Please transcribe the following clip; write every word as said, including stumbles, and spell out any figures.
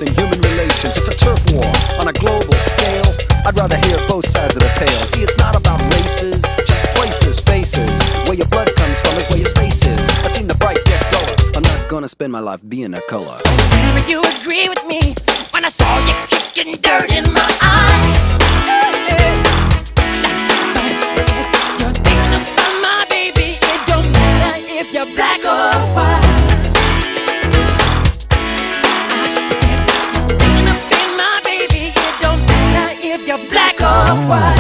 in human relations. It's a turf war on a global scale. I'd rather hear both sides of the tale. See, it's not about races, just places, faces. Where your blood comes from is where your space is. I've seen the bright get duller. I'm not gonna spend my life being a color. Tell me you agree with me when I saw you kicking dirt in my eye. You're thinking about my baby. It don't matter if you're black or white. I said you're thinking about my baby. It don't matter if you're black or white.